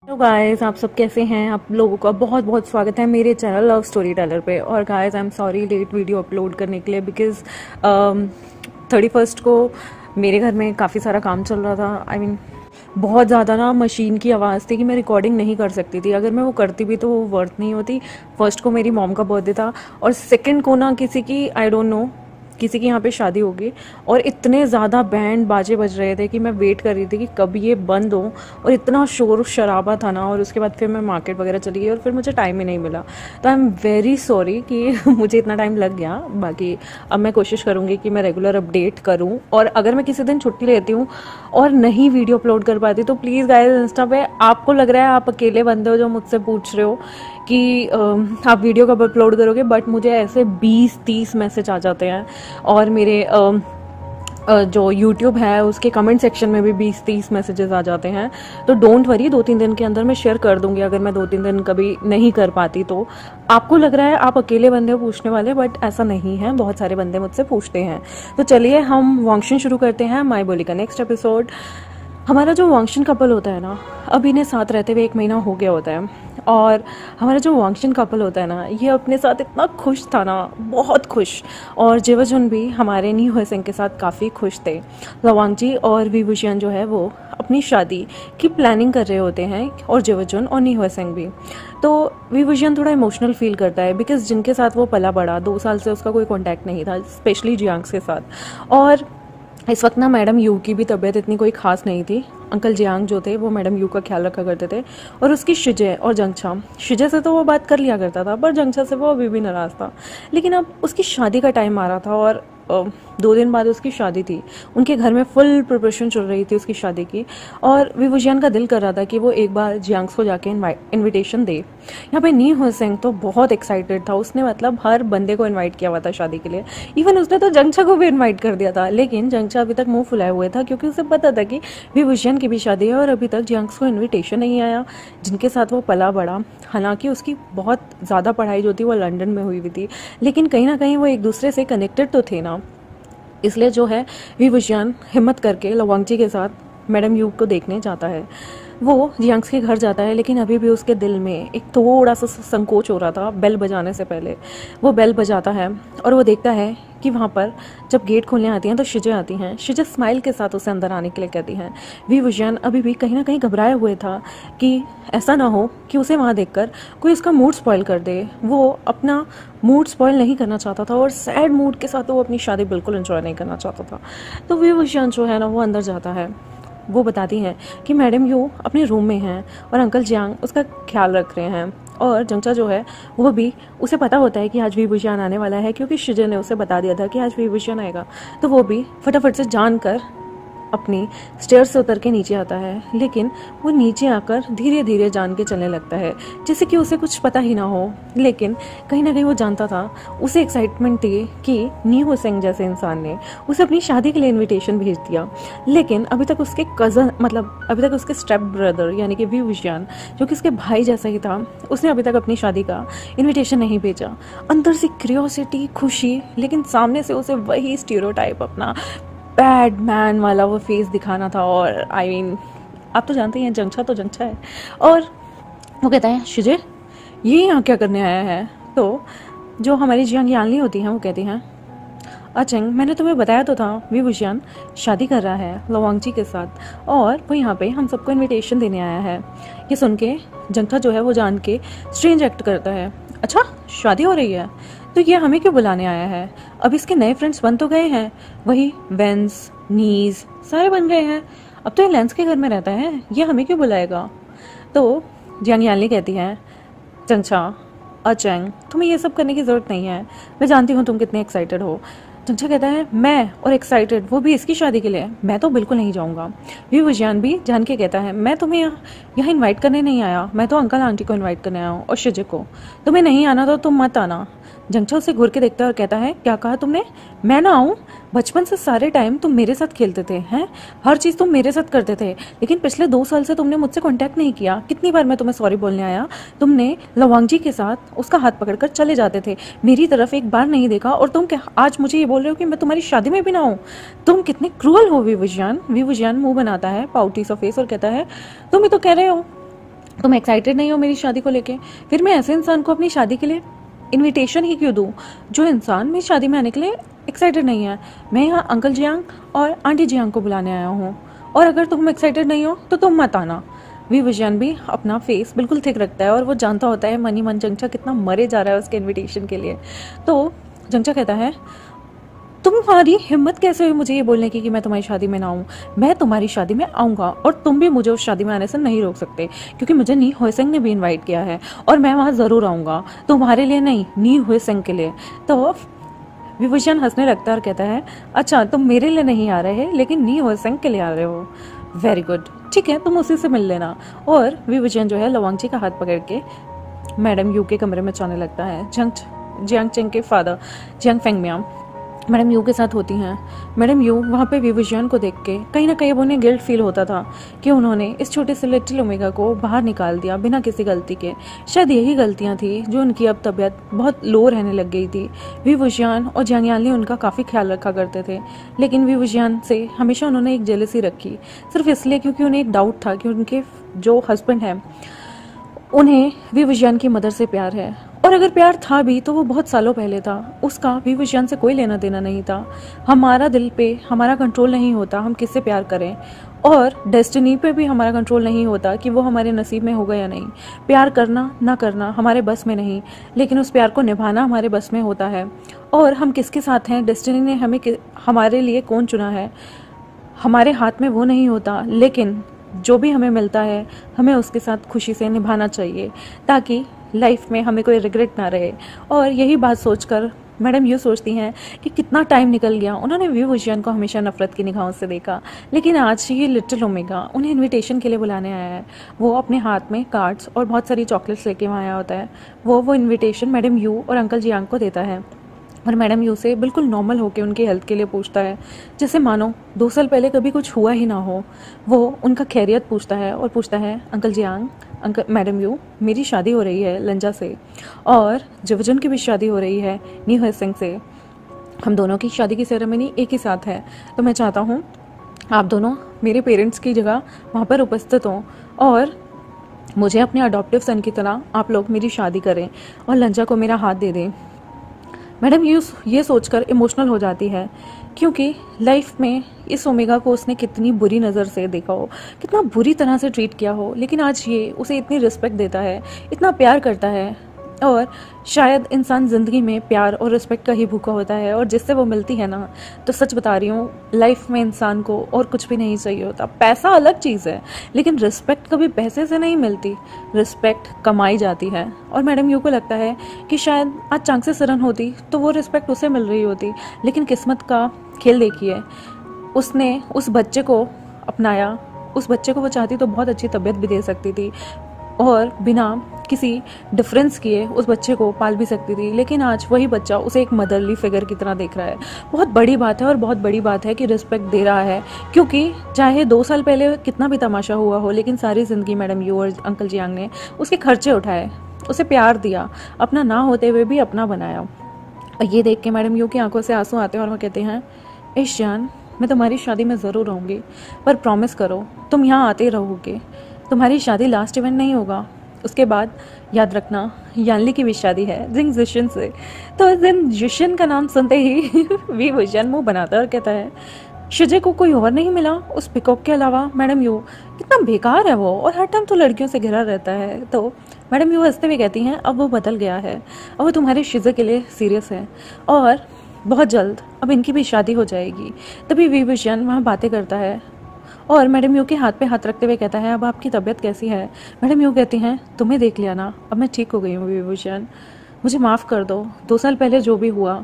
तो गाइस, आप सब कैसे हैं? आप लोगों का बहुत बहुत स्वागत है मेरे चैनल लव स्टोरी टेलर पे। और guys, I am sorry late video upload करने के लिए, बिकॉज 31st को मेरे घर में काफ़ी सारा काम चल रहा था। आई मीन बहुत ज़्यादा ना मशीन की आवाज़ थी कि मैं रिकॉर्डिंग नहीं कर सकती थी। अगर मैं वो करती भी तो वो वर्थ नहीं होती। फर्स्ट को मेरी मॉम का बर्थडे था और सेकंड को ना किसी की, आई डोंट नो, किसी की यहाँ पे शादी होगी। और इतने ज़्यादा बैंड बाजे बज रहे थे कि मैं वेट कर रही थी कि कब ये बंद हो। और इतना शोर शराबा था ना। और उसके बाद फिर मैं मार्केट वगैरह चली गई और फिर मुझे टाइम ही नहीं मिला। तो आई एम वेरी सॉरी कि मुझे इतना टाइम लग गया। बाकी अब मैं कोशिश करूँगी कि मैं रेगुलर अपडेट करूँ। और अगर मैं किसी दिन छुट्टी लेती हूँ और नहीं वीडियो अपलोड कर पाती तो प्लीज़ गाइस, इंस्टा पे आपको लग रहा है आप अकेले बंदे हो जो मुझसे पूछ रहे हो कि आप वीडियो कब अपलोड करोगे, बट मुझे ऐसे 20-30 मैसेज आ जाते हैं। और मेरे जो YouTube है उसके कमेंट सेक्शन में भी 20-30 मैसेजेस आ जाते हैं। तो डोंट वरी, 2-3 दिन के अंदर मैं शेयर कर दूंगी अगर मैं 2-3 दिन कभी नहीं कर पाती तो। आपको लग रहा है आप अकेले बंदे हो पूछने वाले, बट ऐसा नहीं है, बहुत सारे बंदे मुझसे पूछते हैं। तो चलिए हम वांगशन शुरू करते हैं, माई बोली का नेक्स्ट एपिसोड। हमारा जो वांगशन कपल होता है ना, अब इन्हें साथ रहते हुए 1 महीना हो गया होता है। और हमारा जो वांगशन कपल होता है ना, ये अपने साथ इतना खुश था ना, बहुत खुश। और जेवजुन भी हमारे नी हुए सिंह के साथ काफ़ी खुश थे। लवांग जी और विभूषण जो है वो अपनी शादी की प्लानिंग कर रहे होते हैं, और जेवजुन और नी हुए सिंह भी। तो विभूषण थोड़ा इमोशनल फील करता है, बिकॉज जिनके साथ वो पला बड़ा 2 साल से उसका कोई कॉन्टैक्ट नहीं था, स्पेशली जियांग्स के साथ। और इस वक्त ना मैडम यू की भी तबीयत इतनी कोई खास नहीं थी। अंकल जियांग जो थे वो मैडम यू का ख्याल रखा करते थे। और उसकी शिजे और जंगछा, शिजे से तो वो बात कर लिया करता था, पर जंगछा से वो अभी भी नाराज़ था। लेकिन अब उसकी शादी का टाइम आ रहा था और 2 दिन बाद उसकी शादी थी। उनके घर में फुल प्रिपरेशन चल रही थी उसकी शादी की। और विभूषण का दिल कर रहा था कि वो एक बार जियांग्स को जाके इनविटेशन दे। यहाँ पे नी हुए सिंह तो बहुत एक्साइटेड था। उसने मतलब हर बंदे को इनवाइट किया हुआ था शादी के लिए। इवन उसने तो जंगछा को भी इनवाइट कर दिया था। लेकिन जंगछा अभी तक मुंह फुलाए हुए था, क्योंकि उसे पता था कि विभूषण की भी शादी है और अभी तक जियांग्स को इन्विटेशन नहीं आया, जिनके साथ वो पला बड़ा। हालांकि उसकी बहुत ज़्यादा पढ़ाई जो थी वो लंदन में हुई थी, लेकिन कहीं ना कहीं वो एक दूसरे से कनेक्टेड तो थे ना। इसलिए जो है विभूषण हिम्मत करके लवांग जी के साथ मैडम यू को देखने जाता है। वो जियांग्स के घर जाता है, लेकिन अभी भी उसके दिल में एक थोड़ा सा संकोच हो रहा था। बेल बजाने से पहले वो बेल बजाता है और वो देखता है कि वहाँ पर जब गेट खोलने आती हैं तो शिजे आती हैं। शिजे स्माइल के साथ उसे अंदर आने के लिए कहती हैं। विभूषण अभी भी कहीं ना कहीं घबराया हुए था कि ऐसा ना हो कि उसे वहाँ देखकर कोई उसका मूड स्पॉइल कर दे। वो अपना मूड स्पॉइल नहीं करना चाहता था और सैड मूड के साथ वो अपनी शादी बिल्कुल एंजॉय नहीं करना चाहता था। तो विभूषण जो है ना वो अंदर जाता है। वो बताती हैं कि मैडम यू अपने रूम में हैं और अंकल जियांग उसका ख्याल रख रहे हैं। और जंगचा जो है वो भी, उसे पता होता है कि आज विभूषण आने वाला है, क्योंकि शिजे ने उसे बता दिया था कि आज विभूषण आएगा। तो वो भी फटाफट से जानकर अपनी स्टेयर से उतर के नीचे आता है। लेकिन वो नीचे आकर धीरे धीरे जान के चलने लगता है, जैसे कि उसे कुछ पता ही ना हो। लेकिन कहीं ना कहीं वो जानता था, उसे एक्साइटमेंट थी कि नी हुए सिंह जैसे इंसान ने उसे अपनी शादी के लिए इनविटेशन भेज दिया। लेकिन अभी तक उसके कज़न, मतलब अभी तक उसके स्टेप ब्रदर यानी कि विभूषण, जो कि उसके भाई जैसा ही था, उसने अभी तक अपनी शादी का इन्विटेशन नहीं भेजा। अंदर से क्यूरियोसिटी, खुशी, लेकिन सामने से उसे वही स्टीरियोटाइप, अपना बैड मैन वाला वो फेस दिखाना था। और आई मीन आप तो जानते ही हैं, जंगछा तो जंगछा है। और वो कहता है, शिजे ये यहाँ क्या करने आया है? तो जो हमारी जियांग यालनी होती हैं वो कहती हैं, अचंग मैंने तुम्हें बताया तो था विभूषण शादी कर रहा है लवांग जी के साथ, और वो यहाँ पे हम सबको इनविटेशन देने आया है। ये सुन के जंगछा जो है वो जान के स्ट्रेंज एक्ट करता है। अच्छा, शादी हो रही है तो ये हमें क्यों बुलाने आया है? अब इसके नए फ्रेंड्स बन तो गए हैं, वही वेंस, नीज सारे बन गए हैं। अब तो ये लेंस के घर में रहता है, ये हमें क्यों बुलाएगा? तो जियांग यालनी कहती है, जंगछा, अचंग तुम्हें ये सब करने की जरूरत नहीं है, मैं जानती हूँ तुम कितने एक्साइटेड हो। जंगछा कहता है, मैं और एक्साइटेड, वो भी इसकी शादी के लिए? मैं तो बिल्कुल नहीं जाऊंगा। विभूषण भी जान के कहता है, मैं तुम्हें यहाँ इन्वाइट करने नहीं आया, मैं तो अंकल आंटी को इन्वाइट करने आया हूँ और शिजे को। तुम्हें नहीं आना तो तुम मत आना। जंगछा उसे घूर के देखता है और कहता है, क्या कहा तुमने? मैं ना आऊं? बचपन से सारे टाइम तुम मेरे साथ खेलते थे, हैं? हर चीज तुम मेरे साथ करते थे, लेकिन पिछले 2 साल से तुमने मुझसे कांटेक्ट नहीं किया। कितनी बार मैं तुम्हें सॉरी बोलने आया, तुमने लवांग जी के साथ उसका हाथ पकड़कर चले जाते थे, मेरी तरफ एक बार नहीं देखा, और तुम क्या आज मुझे ये बोल रहे हो कि मैं तुम्हारी शादी में भी ना हूँ? तुम कितने क्रूअल हो विभूषण। विभूषण मुंह बनाता है पाउटी सा फेस और कहता है, तुम ही तो कह रहे हो तुम एक्साइटेड नहीं हो मेरी शादी को लेके, फिर मैं ऐसे इंसान को अपनी शादी के लिए इनविटेशन ही क्यों दूँ जो इंसान मेरी शादी में आने के लिए एक्साइटेड नहीं है। मैं यहाँ अंकल जियांग और आंटी जियांग को बुलाने आया हूँ, और अगर तुम एक्साइटेड नहीं हो तो तुम मत आना। वी विजयन भी अपना फेस बिल्कुल थिक रखता है और वो जानता होता है मनी मन जंगचा कितना मरे जा रहा है उसके इनविटेशन के लिए। तो जंगचा कहता है, तुम्हारी हिम्मत कैसे हुई मुझे ये बोलने की कि मैं तुम्हारी शादी में ना आऊँ। मैं तुम्हारी शादी में आऊँगा और तुम भी मुझे उस शादी में आने से नहीं रोक सकते, क्योंकि मुझे नी हुए सिंह ने भी इनवाइट किया है और मैं वहाँ ज़रूर आऊँगा, तुम्हारे लिए नहीं, नी हुए सिंह के लिए। तो विभूषण हंसने लगता है और कहता है, अच्छा तुम मेरे लिए नहीं आ रहे लेकिन नी हुए सिंह के लिए आ रहे हो, वेरी गुड, ठीक है तुम उसी से मिल लेना। और विभूषण जो है लवांगची का हाथ पकड़ के मैडम यू के कमरे में जाने लगता है। जियांग चेंग के father Jiang Fengmian madam Yu के साथ होती हैं। मैडम यू वहाँ पे विभूषण को देख के कहीं ना कहीं उन्हें गिल्ट फील होता था कि उन्होंने इस छोटे से लिटिल ओमेगा को बाहर निकाल दिया बिना किसी गलती के। शायद यही गलतियाँ थी जो उनकी अब तबीयत बहुत लो रहने लग गई थी। विभूषण और जियांग यानली उनका काफ़ी ख्याल रखा करते थे, लेकिन विभूषण से हमेशा उन्होंने एक जेलसी रखी, सिर्फ इसलिए क्योंकि उन्हें एक डाउट था कि उनके जो हस्बैंड हैं उन्हें विभूषण की मदर से प्यार है, और अगर प्यार था भी तो वो बहुत सालों पहले था। उसका विभूषण से कोई लेना देना नहीं था। हमारा दिल पे हमारा कंट्रोल नहीं होता हम किससे प्यार करें, और डेस्टिनी पे भी हमारा कंट्रोल नहीं होता कि वो हमारे नसीब में होगा या नहीं। प्यार करना ना करना हमारे बस में नहीं, लेकिन उस प्यार को निभाना हमारे बस में होता है। और हम किसके साथ हैं, डेस्टिनी ने हमें हमारे लिए कौन चुना है, हमारे हाथ में वो नहीं होता, लेकिन जो भी हमें मिलता है हमें उसके साथ खुशी से निभाना चाहिए ताकि लाइफ में हमें कोई रिग्रेट ना रहे। और यही बात सोचकर मैडम ये सोचती हैं कि कितना टाइम निकल गया। उन्होंने विभूषण को हमेशा नफरत की निगाहों से देखा, लेकिन आज ये लिटिल ओमेगा उन्हें इनविटेशन के लिए बुलाने आया है। वो अपने हाथ में कार्ड्स और बहुत सारी चॉकलेट्स लेके वहाँ आया होता है। वो इनविटेशन मैडम यू और अंकल जियांग को देता है, और मैडम यू से बिल्कुल नॉर्मल होकर उनकी हेल्थ के लिए पूछता है, जैसे मानो 2 साल पहले कभी कुछ हुआ ही ना हो। वो उनका खैरियत पूछता है और पूछता है, uncle Jiang, uncle madam Yu, मेरी शादी हो रही है लंजा से, और जिवजन की भी शादी हो रही है नी हुए सिंह से। हम दोनों की शादी की सेरेमनी एक ही साथ है, तो मैं चाहता हूँ आप दोनों मेरे पेरेंट्स की जगह वहाँ पर उपस्थित हों और मुझे अपने अडॉप्टिव सन की तरह आप लोग मेरी शादी करें और लंजा को मेरा हाथ दे दें। मैडम ये सोचकर इमोशनल हो जाती है, क्योंकि लाइफ में इस ओमेगा को उसने कितनी बुरी नज़र से देखा हो, कितना बुरी तरह से ट्रीट किया हो, लेकिन आज ये उसे इतनी रिस्पेक्ट देता है, इतना प्यार करता है। और शायद इंसान ज़िंदगी में प्यार और रिस्पेक्ट का ही भूखा होता है, और जिससे वो मिलती है ना, तो सच बता रही हूँ लाइफ में इंसान को और कुछ भी नहीं चाहिए होता। पैसा अलग चीज़ है, लेकिन रिस्पेक्ट कभी पैसे से नहीं मिलती, रिस्पेक्ट कमाई जाती है। और मैडम यू को लगता है कि शायद आज चांग से सरन होती तो वो रिस्पेक्ट उसे मिल रही होती, लेकिन किस्मत का खेल देखिए, उसने उस बच्चे को अपनाया। उस बच्चे को वो चाहती तो बहुत अच्छी तबीयत भी दे सकती थी और बिना किसी डिफरेंस किए उस बच्चे को पाल भी सकती थी, लेकिन आज वही बच्चा उसे एक मदरली फिगर की तरह देख रहा है। बहुत बड़ी बात है, और बहुत बड़ी बात है कि रिस्पेक्ट दे रहा है, क्योंकि चाहे 2 साल पहले कितना भी तमाशा हुआ हो, लेकिन सारी ज़िंदगी मैडम यू और अंकल जियांग ने उसके खर्चे उठाए, उसे प्यार दिया, अपना ना होते हुए भी अपना बनाया। और ये देख के मैडम यू की आंखों से आंसू आते हैं और वो कहते हैं, ईशान, मैं तुम्हारी शादी में ज़रूर आऊँगी, पर प्रॉमिस करो तुम यहाँ आते रहोगे। तुम्हारी शादी लास्ट इवेंट नहीं होगा, उसके बाद याद रखना यानली की भी शादी है जिंग जिशन से। तो जिंग जिशन का नाम सुनते ही विभूषण मुंह बनाता है और कहता है, शिजे को कोई और नहीं मिला उस पिकॉक के अलावा? मैडम यू, कितना बेकार है वो, और हर टाइम तो लड़कियों से घिरा रहता है। तो मैडम यू हंसते हुए कहती हैं, अब वो बदल गया है, अब वो तुम्हारे शिजे के लिए सीरियस है, और बहुत जल्द अब इनकी भी शादी हो जाएगी। तभी विभूषण वहाँ बातें करता है और मैडम यू के हाथ पे हाथ रखते हुए कहता है, अब आपकी तबीयत कैसी है? मैडम यू कहती हैं, तुम्हें देख लिया ना, अब मैं ठीक हो गई हूँ विभूषण, मुझे माफ़ कर दो। 2 साल पहले जो भी हुआ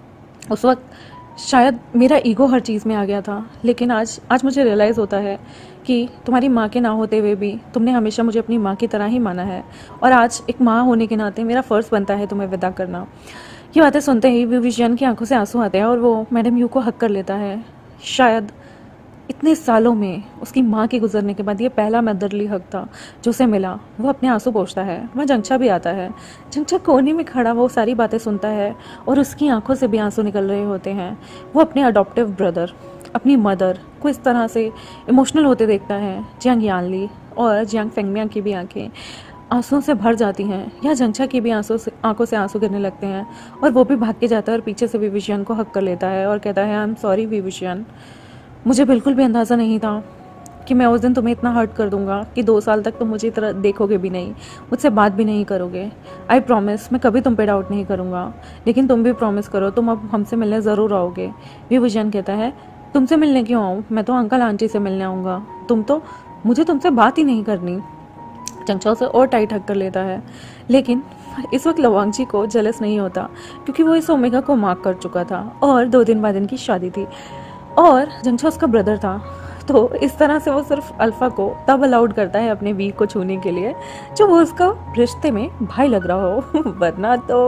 उस वक्त शायद मेरा ईगो हर चीज़ में आ गया था, लेकिन आज मुझे रियलाइज़ होता है कि तुम्हारी माँ के ना होते हुए भी तुमने हमेशा मुझे अपनी माँ की तरह ही माना है, और आज एक माँ होने के नाते मेरा फ़र्ज़ बनता है तुम्हें विदा करना। ये बातें सुनते ही विभूषण की आंखों से आंसू आते हैं और वो मैडम यू को हक कर लेता है। शायद इतने सालों में उसकी माँ के गुजरने के बाद ये पहला मदरली हक था जो उसे मिला। वो अपने आंसू पोंछता है। वहाँ जंगचा भी आता है। जंगचा कोने में खड़ा वो सारी बातें सुनता है और उसकी आंखों से भी आंसू निकल रहे होते हैं। वो अपने अडॉप्टिव ब्रदर, अपनी मदर को इस तरह से इमोशनल होते देखता है। जियांग यानली और जियांग फेंगमिया की भी आंखें आंसुओं से भर जाती हैं, या जंगछा की भी आंखों से आंसू गिरने लगते हैं, और वो भी भाग के जाता है और पीछे से विविशियन को हक कर लेता है और कहता है आई एम सॉरी विविशियन, मुझे बिल्कुल भी अंदाज़ा नहीं था कि मैं उस दिन तुम्हें इतना हर्ट कर दूंगा कि 2 साल तक तुम मुझे इतना देखोगे भी नहीं, मुझसे बात भी नहीं करोगे। आई प्रॉमिस मैं कभी तुम पे डाउट नहीं करूँगा, लेकिन तुम भी प्रॉमिस करो तुम अब हमसे मिलने ज़रूर आओगे। विभूषण कहता है तुमसे मिलने क्यों आऊँ, मैं तो अंकल आंटी से मिलने आऊँगा, मुझे तुमसे बात ही नहीं करनी। चंगचाओ से और टाइट हक कर लेता है, लेकिन इस वक्त लवांगजी को जलस नहीं होता क्योंकि वो इस ओमेगा को मार्क कर चुका था और 2 दिन बाद इनकी शादी थी और जंगचा उसका ब्रदर था। तो इस तरह से वो सिर्फ अल्फा को तब अलाउड करता है अपने वीक को छूने के लिए जो वो उसका रिश्ते में भाई लग रहा हो वरना तो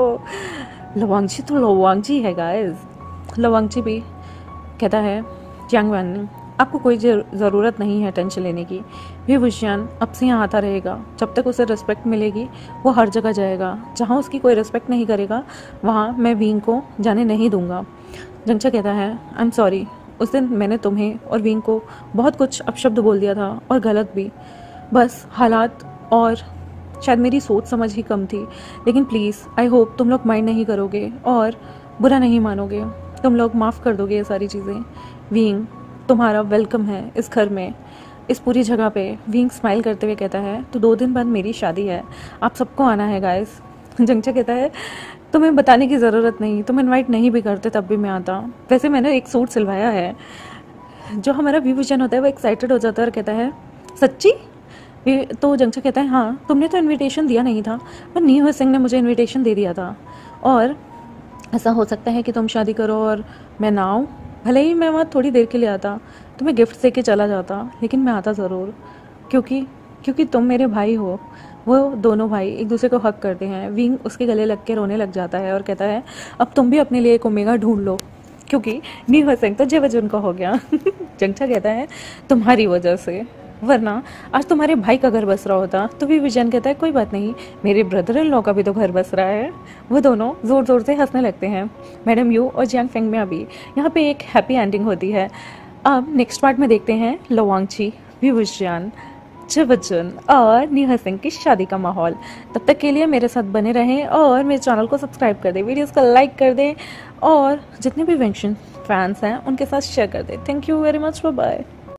लवांगजी है गाइस। लवांगजी भी कहता है जियांग वैन आपको कोई ज़रूरत नहीं है टेंशन लेने की, विभूषण अब से यहाँ आता रहेगा, जब तक उसे रिस्पेक्ट मिलेगी वो हर जगह जाएगा, जहाँ उसकी कोई रिस्पेक्ट नहीं करेगा वहाँ मैं विंग को जाने नहीं दूंगा। जंगचा कहता है आई एम सॉरी, उस दिन मैंने तुम्हें और विंग को बहुत कुछ अपशब्द बोल दिया था और गलत भी, बस हालात और शायद मेरी सोच समझ ही कम थी, लेकिन प्लीज़ आई होप तुम लोग माइंड नहीं करोगे और बुरा नहीं मानोगे, तुम लोग माफ़ कर दोगे ये सारी चीज़ें। विंग तुम्हारा वेलकम है इस घर में, इस पूरी जगह पे। विंग स्माइल करते हुए कहता है तो 2 दिन बाद मेरी शादी है, आप सबको आना है गाइस। जंगचा कहता है तुम्हें बताने की ज़रूरत नहीं, तुम इनवाइट नहीं भी करते तब भी मैं आता, वैसे मैंने एक सूट सिलवाया है। जो हमारा विभूषण होता है वो एक्साइटेड हो जाता है और कहता है सच्ची? तो जंगचा कहता है हाँ, तुमने तो इन्विटेशन दिया नहीं था, पर नीहू सिंह ने मुझे इन्विटेशन दे दिया था, और ऐसा हो सकता है कि तुम शादी करो और मैं ना आऊँ, भले ही मैं वहाँ थोड़ी देर के लिए आता, तुम्हें गिफ्ट दे के चला जाता, लेकिन मैं आता ज़रूर, क्योंकि तुम मेरे भाई हो। वो दोनों भाई एक दूसरे को हक करते हैं। विंग उसके गले लग के रोने लग जाता है और कहता है अब तुम भी अपने लिए एक ओमेगा ढूंढ लो, क्योंकि नीहू सिंह तो जेवजुन का हो गया। जंगचा कहता है तुम्हारी वजह से, वरना आज तुम्हारे भाई का घर बस रहा होता। तो भी विजन कहता है कोई बात नहीं, मेरे ब्रदर इन लॉ का भी तो घर बस रहा है। वो दोनों जोर जोर से हंसने लगते हैं। मैडम यू और जियांग फेंगमिया भी यहाँ पे एक हैप्पी एंडिंग होती है। अब नेक्स्ट पार्ट में देखते हैं लवांगची, विभूषण, जेवजुन और नीहू सिंह की शादी का माहौल। तब तक के लिए मेरे साथ बने रहें और मेरे चैनल को सब्सक्राइब कर दें, वीडियोस को लाइक कर दें और जितने भी वेंशन फैंस हैं उनके साथ शेयर कर दें। Thank you very much, bye bye.